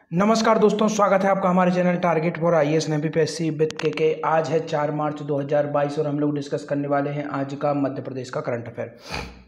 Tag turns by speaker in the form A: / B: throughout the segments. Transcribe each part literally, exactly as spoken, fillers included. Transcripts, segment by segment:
A: नमस्कार दोस्तों, स्वागत है आपका हमारे channel target for I A S and M P S C with K K. आज है चार मार्च दो हज़ार बाईस और हम लोग डिस्कस करने वाले हैं आज का मध्य प्रदेश का करंट अफेयर।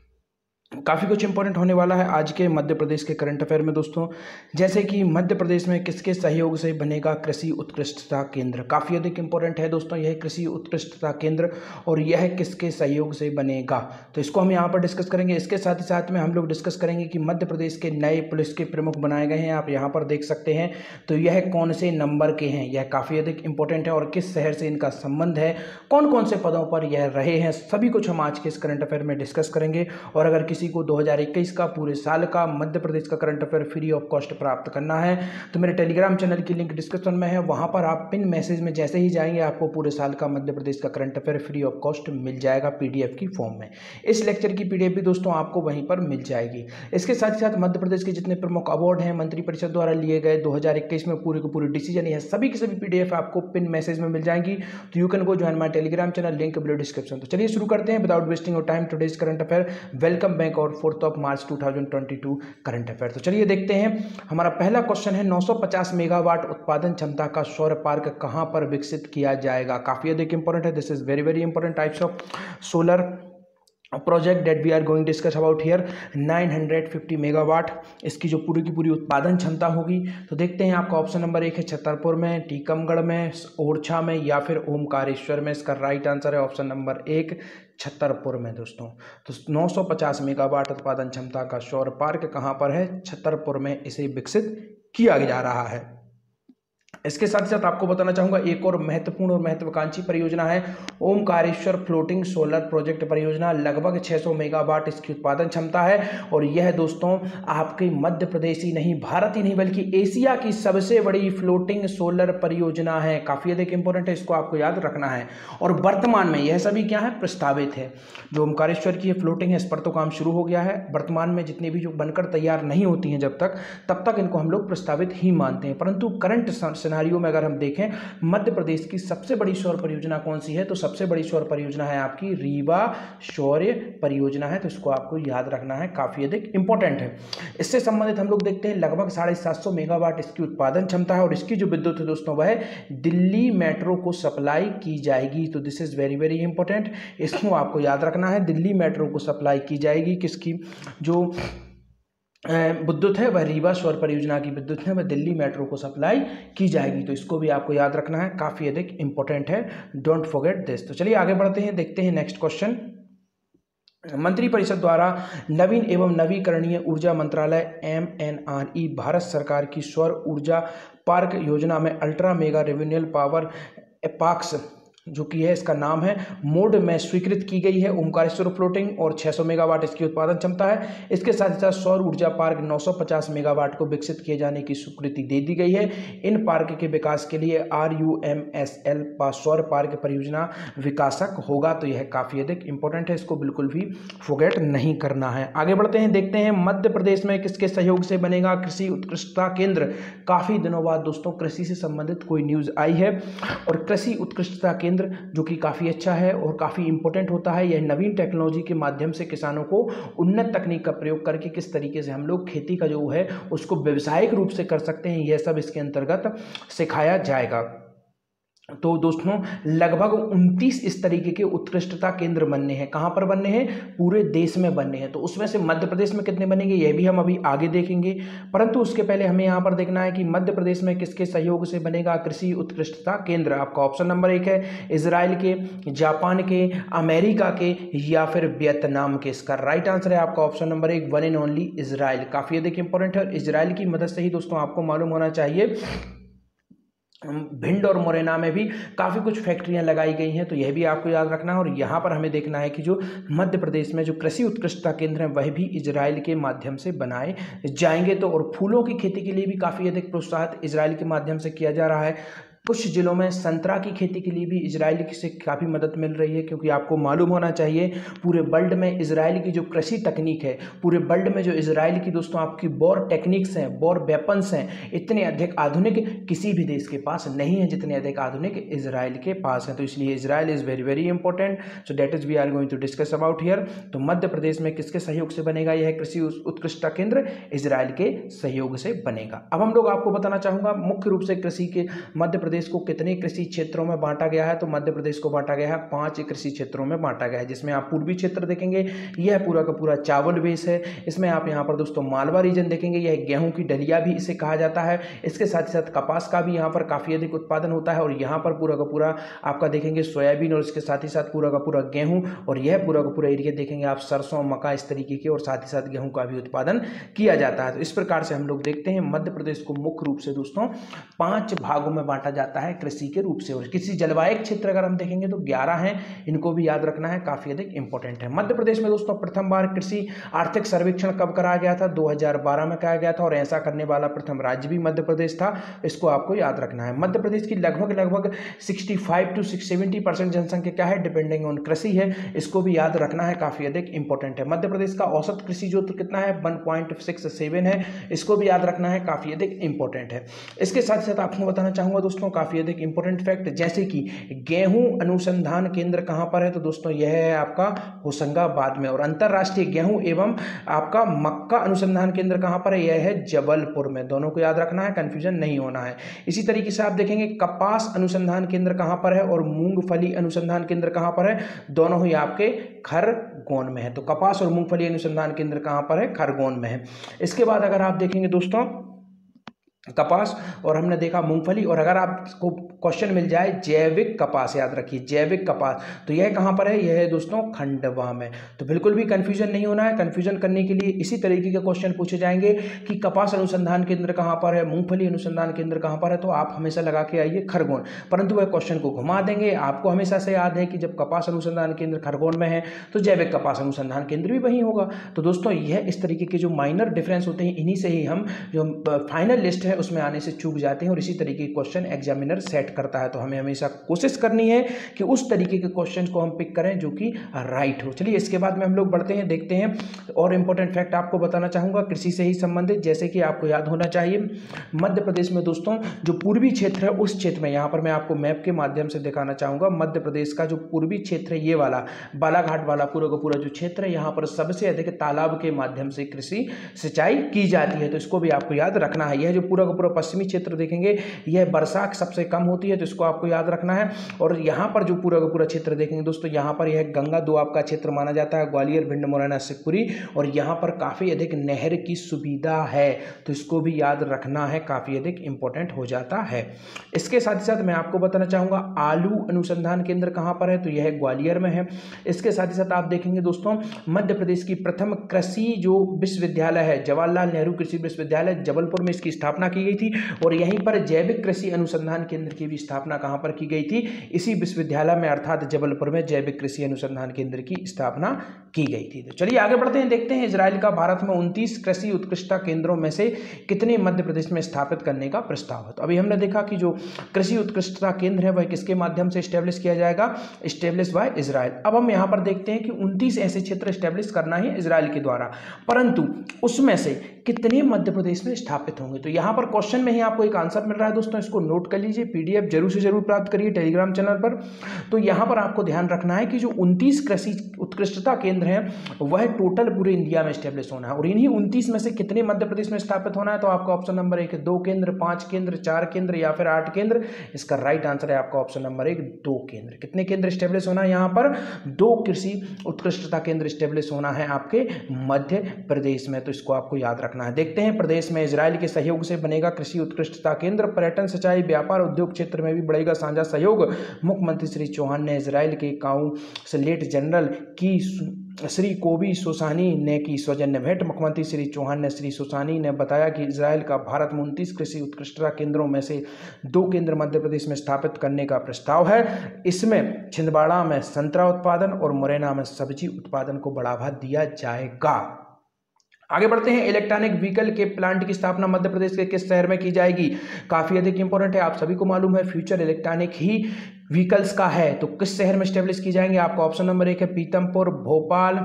A: काफ़ी कुछ इंपॉर्टेंट होने वाला है आज के मध्य प्रदेश के करंट अफेयर में दोस्तों। जैसे कि मध्य प्रदेश में किसके सहयोग से बनेगा कृषि उत्कृष्टता केंद्र, काफ़ी अधिक इंपॉर्टेंट है दोस्तों यह कृषि उत्कृष्टता केंद्र, और यह किसके सहयोग से बनेगा तो इसको हम यहाँ पर डिस्कस करेंगे। इसके साथ ही साथ में हम लोग डिस्कस करेंगे कि मध्य प्रदेश के नए पुलिस के प्रमुख बनाए गए हैं, आप यहाँ पर देख सकते हैं। तो यह कौन से नंबर के हैं, यह काफ़ी अधिक इंपॉर्टेंट है, और किस शहर से इनका संबंध है, कौन कौन से पदों पर यह रहे हैं, सभी कुछ हम आज के इस करंट अफेयर में डिस्कस करेंगे। और अगर किसी को दो हज़ार इक्कीस का पूरे साल का मध्य प्रदेश का current affair free of cost प्राप्त करना है तो मेरे टेलीग्राम चैनल की लिंक डिस्क्रिप्शन में है, वहां पर आप पिन मैसेज में जैसे ही जाएंगे आपको पूरे साल का मध्य प्रदेश का current affair free of cost मिल जाएगा पीडीएफ की फॉर्म में। इस लेक्चर की पीडीएफ भी दोस्तों आपको वहीं पर मिल जाएगी। इसके साथ ही साथ मध्य प्रदेश के जितने प्रमुख अवार्ड हैं मंत्रिपरिषद द्वारा लिए गए दो हज़ार इक्कीस में पूरे के पूरे डिसीजन, यह सभी की सभी पीडीएफ आपको पिन मैसेज में मिल जाएंगी। तो you can go join my Telegram channel, link below description. तो चलिए शुरू करते हैं without wasting your time today's current affair. Welcome back और फोर्थ ऑफ मार्च दो हज़ार बाईस करंट अफेयर। तो चलिए देखते हैं। हमारा पहला क्वेश्चन है नौ सौ पचास मेगावाट उत्पादन क्षमता का सौर पार्क कहां पर विकसित किया जाएगा। काफी अधिक इंपॉर्टेंट है, this is very very important types of solar project that we are going discuss about here. नौ सौ पचास मेगावाट इसकी जो पूरी की पूरी उत्पादन क्षमता होगी। तो देखते हैं, आपका ऑप्शन नंबर एक है छतरपुर में, टीकमगढ़ में, ओरछा में या फिर ओमकारेश्वर में। इसका राइट आंसर है ऑप्शन नंबर एक, छतरपुर में दोस्तों। तो नौ सौ पचास मेगावाट उत्पादन क्षमता का सौर पार्क कहां पर है, छतरपुर में इसे विकसित किया जा रहा है। इसके साथ साथ आपको बताना चाहूंगा एक और महत्वपूर्ण और महत्वाकांक्षी परियोजना है ओमकारेश्वर फ्लोटिंग सोलर प्रोजेक्ट परियोजना। लगभग छह सौ मेगावाट इसकी उत्पादन क्षमता है, और यह दोस्तों आपके मध्य प्रदेश ही नहीं, भारत ही नहीं बल्कि एशिया की सबसे बड़ी फ्लोटिंग सोलर परियोजना है। काफी अधिक इंपॉर्टेंट है, इसको आपको याद रखना है। और वर्तमान में यह सभी क्या है, प्रस्तावित है। जो ओमकारेश्वर की फ्लोटिंग है इस पर तो काम शुरू हो गया है। वर्तमान में जितनी भी जो बनकर तैयार नहीं होती हैं जब तक तब तक इनको हम लोग प्रस्तावित ही मानते हैं। परंतु करंट सिनेरियो में अगर हम देखें मध्य प्रदेश की सबसे बड़ी सौर परियोजना कौन सी है, तो सबसे बड़ी सौर परियोजना है आपकी रीवा सौर परियोजना है। तो इसको आपको याद रखना है, काफी अधिक इंपॉर्टेंट है। इससे संबंधित हम लोग देखते हैं लगभग साढ़े सात सौ मेगावाट इसकी उत्पादन क्षमता है, और इसकी जो विद्युत है दोस्तों वह दिल्ली मेट्रो को सप्लाई की जाएगी। तो this is very very important, इसको आपको याद रखना है। दिल्ली मेट्रो को सप्लाई की जाएगी, किसकी जो विद्युत है वह रीवा सौर परियोजना की विद्युत है, वह दिल्ली मेट्रो को सप्लाई की जाएगी। तो इसको भी आपको याद रखना है, काफी अधिक इंपॉर्टेंट है, डोंट फॉरगेट दिस। तो चलिए आगे बढ़ते हैं, देखते हैं नेक्स्ट क्वेश्चन। मंत्रिपरिषद द्वारा नवीन एवं नवीकरणीय ऊर्जा मंत्रालय M N R E Bharat सरकार की सौर ऊर्जा पार्क योजना में अल्ट्रा मेगा रिन्यूएबल पावर एपाक्स जो कि है इसका नाम है मोड में स्वीकृत की गई है ओमकारेश्वर फ्लोटिंग, और छह सौ मेगावाट इसकी उत्पादन क्षमता है। इसके साथ ही साथ सौर ऊर्जा पार्क नौ सौ पचास मेगावाट को विकसित किए जाने की स्वीकृति दे दी गई है। इन पार्क के विकास के लिए R U M S L सौर पार्क परियोजना विकासक होगा। तो यह काफी अधिक इंपॉर्टेंट है, इसको बिल्कुल भी फॉरगेट नहीं करना है। आगे बढ़ते हैं, देखते हैं मध्य प्रदेश में किसके सहयोग से बनेगा कृषि उत्कृष्टता केंद्र। काफी दिनों बाद दोस्तों कृषि से संबंधित कोई न्यूज आई है, और कृषि उत्कृष्टता केंद्र जो कि काफ़ी अच्छा है और काफ़ी इंपॉर्टेंट होता है। यह नवीन टेक्नोलॉजी के माध्यम से किसानों को उन्नत तकनीक का प्रयोग करके किस तरीके से हम लोग खेती का जो है उसको व्यावसायिक रूप से कर सकते हैं, यह सब इसके अंतर्गत सिखाया जाएगा। तो दोस्तों लगभग उनतीस इस तरीके के उत्कृष्टता केंद्र बनने हैं। कहां पर बनने हैं, पूरे देश में बनने हैं। तो उसमें से मध्य प्रदेश में कितने बनेंगे यह भी हम अभी आगे देखेंगे, परंतु उसके पहले हमें यहां पर देखना है कि मध्य प्रदेश में किसके सहयोग से बनेगा कृषि उत्कृष्टता केंद्र। आपका ऑप्शन नंबर एक है इजराइल के, जापान के, अमेरिका के या फिर वियतनाम के। इसका राइट आंसर है आपका ऑप्शन नंबर एक, वन एंड ओनली इजराइल। काफी अधिक इंपॉर्टेंट है, इजराइल की मदद से ही दोस्तों आपको मालूम होना चाहिए भिंड और मुरैना में भी काफ़ी कुछ फैक्ट्रियां लगाई गई हैं। तो यह भी आपको याद रखना है, और यहाँ पर हमें देखना है कि जो मध्य प्रदेश में जो कृषि उत्कृष्टता केंद्र हैं वह भी इजराइल के माध्यम से बनाए जाएंगे। तो और फूलों की खेती के लिए भी काफ़ी अधिक प्रोत्साहित इजराइल के माध्यम से किया जा रहा है। कुछ जिलों में संतरा की खेती के लिए भी इजराइल से काफ़ी मदद मिल रही है, क्योंकि आपको मालूम होना चाहिए पूरे वर्ल्ड में इजराइल की जो कृषि तकनीक है, पूरे वर्ल्ड में जो इजराइल की दोस्तों आपकी वॉर टेक्निक्स हैं, वॉर वेपन्स हैं, इतने अधिक आधुनिक किसी भी देश के पास नहीं है जितने अधिक आधुनिक इजराइल के पास हैं। तो इसलिए Israel is very very important, so that is we are going to discuss about here. तो मध्य प्रदेश में किसके सहयोग से बनेगा यह कृषि उत्कृष्टता केंद्र? इजराइल के सहयोग से बनेगा। अब हम लोग आपको बताना चाहूँगा मुख्य रूप से कृषि के मध्य प्रदेश को कितने कृषि क्षेत्रों में बांटा गया है। तो मध्य प्रदेश को बांटा गया है पांच कृषि क्षेत्रों में बांटा गया है, जिसमें आप पूर्वी क्षेत्र देखेंगे, यह पूरा का पूरा चावल बेस है। इसमें आप यहाँ पर दोस्तों मालवा रीजन देखेंगे, यह गेहूं की डलिया भी इसे कहा जाता है। इसके साथ ही साथ कपास का भी यहाँ पर काफ़ी अधिक उत्पादन होता है, और यहाँ पर पूरा का पूरा आपका देखेंगे सोयाबीन, और इसके साथ ही साथ पूरा का पूरा गेहूं, और यह पूरा का पूरा एरिया देखेंगे आप सरसों, मक्का, इस तरीके के, और साथ ही साथ गेहूं का भी उत्पादन किया जाता है। तो इस प्रकार से हम लोग देखते हैं मध्य प्रदेश को मुख्य रूप से दोस्तों पांच भागों में बांटा जाता है कृषि के रूप से। और कृषि जलवायु क्षेत्र अगर हम देखेंगे तो ग्यारह हैं, इनको भी याद रखना है, काफी अधिक इंपॉर्टेंट है। मध्य प्रदेश में दोस्तों प्रथम बार कृषि आर्थिक सर्वेक्षण कब कराया गया था? दो हज़ार बारह में कराया गया था, और ऐसा करने वाला प्रथम राज्य भी मध्य प्रदेश था। इसको आपको याद रखना है। मध्य प्रदेश की लगभग लगभग पैंसठ टू सत्तर परसेंट जनसंख्या क्या है? डिपेंडिंग ऑन कृषि है। इसको भी याद रखना है, काफी अधिक इंपॉर्टेंट है। मध्य प्रदेश का औसत कृषि जोत कितना है? वन पॉइंट सिक्स सेवन है। इसको भी याद रखना है, काफी अधिक इंपॉर्टेंट है। इसके साथ साथ आपको बताना चाहूंगा दोस्तों काफी अधिक इंपॉर्टेंट फैक्ट, जैसे कि गेहूं अनुसंधान केंद्र कहां पर है? तो दोस्तों यह है आपका होशंगाबाद में। और अंतरराष्ट्रीय गेहूं एवं आपका मक्का अनुसंधान केंद्र कहां पर है? यह है जबलपुर में। दोनों को याद रखना है, कंफ्यूजन नहीं होना है। इसी तरीके से आप देखेंगे कपास अनुसंधान केंद्र कहां पर है और मूंगफली अनुसंधान केंद्र कहां पर है? दोनों ही आपके खरगोन में है। तो कपास और मूंगफली अनुसंधान केंद्र कहां पर है? खरगोन में है। इसके बाद अगर आप देखेंगे दोस्तों कपास और हमने देखा मूंगफली, और अगर आपको क्वेश्चन मिल जाए जैविक कपास, याद रखिए जैविक कपास, तो यह कहां पर है? यह है दोस्तों खंडवा में। तो बिल्कुल भी कंफ्यूजन नहीं होना है। कंफ्यूजन करने के लिए इसी तरीके के क्वेश्चन पूछे जाएंगे कि कपास अनुसंधान केंद्र कहां पर है, मूंगफली अनुसंधान केंद्र कहां पर है, तो आप हमेशा लगा के आइए खरगोन। परंतु वह क्वेश्चन को घुमा देंगे। आपको हमेशा से याद है कि जब कपास अनुसंधान केंद्र खरगोन में है तो जैविक कपास अनुसंधान केंद्र भी वहीं होगा। तो दोस्तों यह इस तरीके के जो माइनर डिफरेंस होते हैं, इन्हीं से ही हम जो फाइनल लिस्ट है उसमें आने से चूक जाते हैं, और इसी तरीके के क्वेश्चन एग्जामिनर सेट करता है। तो हमें हमेशा कोशिश करनी है कि उस तरीके के क्वेश्चन को हम पिक करें जो कि राइट हो। चलिए इसके बाद में हम लोग बढ़ते हैं, देखते हैं और इंपॉर्टेंट फैक्ट आपको बताना चाहूंगा कृषि से ही संबंधित। जैसे कि आपको याद होना चाहिए मध्य प्रदेश में दोस्तों जो पूर्वी क्षेत्र है उस क्षेत्र में, यहां पर मैं आपको मैप के माध्यम से दिखाना चाहूंगा, मध्य प्रदेश का जो पूर्वी क्षेत्र है, ये वाला बालाघाट वाला पूरा का पूरा जो क्षेत्र है, यहां पर सबसे अधिक तालाब के माध्यम से कृषि सिंचाई की जाती है। तो इसको भी आपको याद रखना है। यह जो पूरा का पूरा पश्चिमी क्षेत्र देखेंगे, यह वर्षा सबसे कम होती है, तो इसको आपको याद रखना है। और यहाँ पर जो पूरा का पूरा क्षेत्र देखेंगे दोस्तों, यहाँ पर यह गंगा दो आपका क्षेत्र माना जाता है, ग्वालियर, भिंड, मुरैना, शिवपुरी, और यहाँ पर काफ़ी अधिक नहर की सुविधा है। तो इसको भी याद रखना है, काफ़ी अधिक इंपॉर्टेंट हो जाता है। इसके साथ ही साथ मैं आपको बताना चाहूँगा आलू अनुसंधान केंद्र कहाँ पर है? तो यह ग्वालियर में है। इसके साथ ही साथ आप देखेंगे दोस्तों मध्य प्रदेश की प्रथम कृषि जो विश्वविद्यालय है, जवाहरलाल नेहरू कृषि विश्वविद्यालय, जबलपुर में इसकी स्थापना की गई थी। और यहीं पर जैविक कृषि अनुसंधान केंद्र की भी स्थापना कहां पर की गई थी? इसी विश्वविद्यालय में, अर्थात जबलपुर में जैविक कृषि अनुसंधान केंद्र की स्थापना की गई थी। तो चलिए आगे बढ़ते हैं, देखते हैं इजराइल का भारत में उनतीस कृषि उत्कृष्टता केंद्रों में से कितने मध्य प्रदेश में स्थापित करने का प्रस्ताव है। तो अभी हमने देखा कि जो कृषि उत्कृष्टता केंद्र है वह किसके माध्यम से स्टैब्लिश किया जाएगा? Establish by Israel. अब हम यहां पर देखते हैं कि उनतीस ऐसे क्षेत्र स्टैब्लिश करना है इजराइल के द्वारा, परंतु उसमें से कितने मध्य प्रदेश में स्थापित होंगे? तो यहां पर क्वेश्चन में ही आपको एक आंसर मिल रहा है दोस्तों, इसको नोट कर लीजिए, पीडीएफ जरूर से जरूर प्राप्त करिए टेलीग्राम चैनल पर। तो यहां पर आपको ध्यान रखना है कि जो उनतीस कृषि उत्कृष्टता केंद्र हैं वह टोटल पूरे इंडिया में स्टैब्लिश होना है, और इन्हीं उनतीस में से कितने मध्य प्रदेश में स्थापित होना है? तो आपका ऑप्शन नंबर एक है दो केंद्र, पांच केंद्र, चार केंद्र या फिर आठ केंद्र। इसका राइट आंसर है आपका ऑप्शन नंबर एक, दो केंद्र। कितने केंद्र स्टैब्लिश होना है? यहाँ पर दो कृषि उत्कृष्टता केंद्र स्टैब्लिश होना है आपके मध्य प्रदेश में। तो इसको आपको याद रखना है। देखते हैं प्रदेश में इजराइल के सहयोग से बनेगा कृषि उत्कृष्टता केंद्र। पर्यटन, सिंचाई, व्यापार, उद्योग क्षेत्र में भी बढ़ेगा साझा सहयोग। मुख्यमंत्री श्री चौहान ने इजराइल के काउंसलेट जनरल की श्री कोबी सोसानी ने की सौजन्य भेंट। मुख्यमंत्री श्री चौहान ने श्री सोसानी ने बताया कि इजराइल का भारत में उनतीस कृषि उत्कृष्टता केंद्रों में से दो केंद्र मध्य प्रदेश में स्थापित करने का प्रस्ताव है। इसमें छिंदवाड़ा में संतरा उत्पादन और मुरैना में सब्जी उत्पादन को बढ़ावा दिया जाएगा। आगे बढ़ते हैं, इलेक्ट्रॉनिक व्हीकल के प्लांट की स्थापना मध्य प्रदेश के किस शहर में की जाएगी? काफी अधिक इंपॉर्टेंट है, आप सभी को मालूम है फ्यूचर इलेक्ट्रॉनिक ही व्हीकल्स का है, तो किस शहर में स्टेब्लिश की जाएंगे? आपका ऑप्शन नंबर एक है पीतमपुर, भोपाल,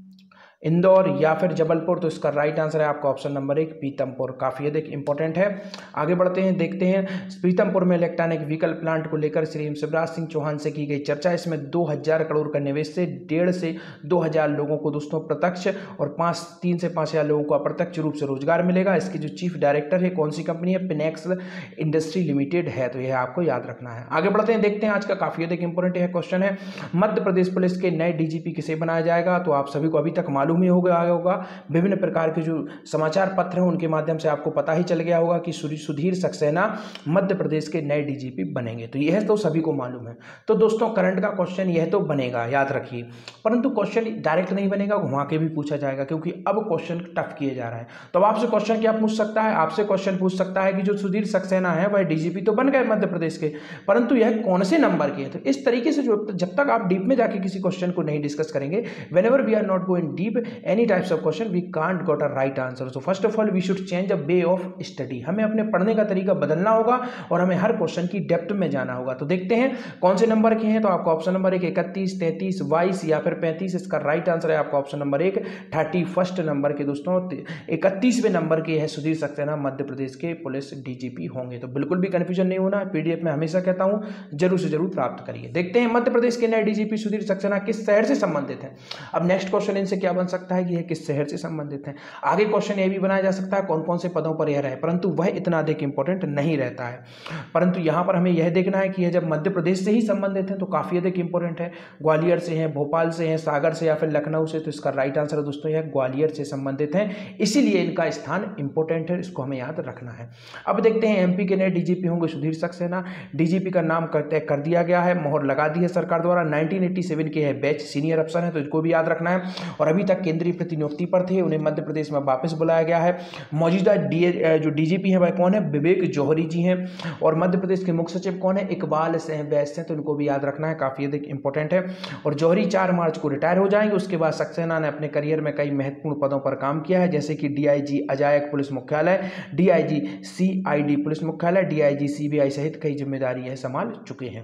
A: इंदौर या फिर जबलपुर। तो इसका राइट आंसर है आपका ऑप्शन नंबर एक पीतमपुर, काफी अधिक इंपॉर्टेंट है। आगे बढ़ते हैं, देखते हैं पीतमपुर में इलेक्ट्रॉनिक व्हीकल प्लांट को लेकर श्री शिवराज सिंह चौहान से की गई चर्चा। इसमें दो हजार करोड़ का निवेश से डेढ़ से दो हजार लोगों को दोस्तों प्रत्यक्ष और पाँच तीन से पाँच हजार लोगों को अप्रत्यक्ष रूप से रोजगार मिलेगा। इसकी जो चीफ डायरेक्टर है कौन सी कंपनी है? पिनेक्स इंडस्ट्री लिमिटेड है, तो यह आपको याद रखना है। आगे बढ़ते हैं, देखते हैं आज का काफी अधिक इंपॉर्टेंट है क्वेश्चन है, मध्य प्रदेश पुलिस के नए डीजीपी किसे बनाया जाएगा? तो आप सभी को अभी तक मालूम ही होगा होगा विभिन्न प्रकार के जो समाचार पत्र हैं उनके माध्यम से आपको पता ही चल गया होगा कि सुधीर सक्सेना मध्य प्रदेश के नए डीजीपी बनेंगे, तो यह तो सभी को मालूम है। तो दोस्तों करंट का क्वेश्चन यह तो बनेगा, याद रखिए, परंतु क्वेश्चन डायरेक्ट नहीं बनेगा, घुमा के भी पूछा जाएगा क्योंकि अब क्वेश्चन टफ किए जा रहा है। तो आपसे क्वेश्चन क्या पूछ सकता है? आपसे क्वेश्चन पूछ सकता है कि जो सुधीर सक्सेना है वह डीजीपी तो बन गए मध्य प्रदेश के, परंतु यह कौन से नंबर के? तो इस तरीके से जो जब तक आप डीप में जाके किसी क्वेश्चन को नहीं डिस्कस करेंगे, whenever we are not going deep any types of question we can't got a right answer. So first of all we should change the way of study, हमें अपने पढ़ने का तरीका बदलना होगा और हमें हर क्वेश्चन की डेप्थ में जाना होगा। तो देखते हैं कौन से नंबर के हैं। तो आपका ऑप्शन नंबर एक इकतीस, तैंतीस, बाईस या फिर पैंतीस, इसका राइट आंसर है आपका ऑप्शन नंबर एक थर्टी फर्स्ट नंबर के दोस्तों इकतीसवें नंबर के है सुधीर सक्सेना मध्य प्रदेश के पुलिस डीजीपी होंगे। तो बिल्कुल भी कंफ्यूजन नहीं होना, पीडीएफ में हमेशा कहता हूं जरूर से जरूर प्राप्त करिए। देखते हैं मध्य प्रदेश के नए डीजीपी सुधीर सक्सेना किस शहर से संबंधित है। अब नेक्स्ट क्वेश्चन इनसे क्या बन सकता है कि यह किस शहर से संबंधित है। आगे क्वेश्चन यह भी बनाया जा सकता है कौन कौन से पदों पर यह रहे, परंतु वह इतना अधिक इंपॉर्टेंट नहीं रहता है। परंतु यहां पर हमें यह देखना है कि यह जब मध्य प्रदेश से ही संबंधित है तो काफी अधिक इंपॉर्टेंट है। ग्वालियर से है, भोपाल से है, सागर से या फिर लखनऊ से, तो इसका राइट आंसर है दोस्तों यह ग्वालियर से संबंधित है, इसीलिए इनका स्थान इंपॉर्टेंट है, इसको हमें याद रखना है। अब देखते हैं एमपी के नए डीजीपी होंगे सुधीर सक्सेना। डीजीपी का नाम तय कर दिया गया है, मोहर लगा दी है सरकार द्वारा। नाइनटीन एटी सेवन के है बैच, सीनियर अफसर है, तो इसको भी याद रखना है। और अभी तक केंद्रीय प्रतिनियुक्ति पर थे, उन्हें मध्य प्रदेश में वापस बुलाया गया है। मौजूदा डी जो डीजीपी हैं वह कौन है? विवेक जौहरी जी हैं। और मध्य प्रदेश के मुख्य सचिव कौन है? इकबाल सिंह बैस हैं, तो इनको भी याद रखना है, काफी अधिक इंपॉर्टेंट है। और जौहरी चार मार्च को रिटायर हो जाएंगे। उसके बाद सक्सेना ने अपने करियर में कई महत्वपूर्ण पदों पर काम किया है, जैसे कि डीआईजी अजायक पुलिस मुख्यालय, डीआईजी सीआईडी पुलिस मुख्यालय, डीआईजी सीबीआई सहित कई जिम्मेदारी है संभाल चुके हैं।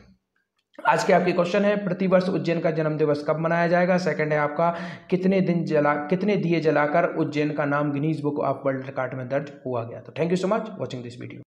A: आज के आपके क्वेश्चन है प्रतिवर्ष उज्जैन का जन्म दिवस कब मनाया जाएगा। सेकंड है आपका कितने दिन जला कितने दिए जलाकर उज्जैन का नाम Guinness book of world record में दर्ज हुआ गया। तो thank you so much watching this video.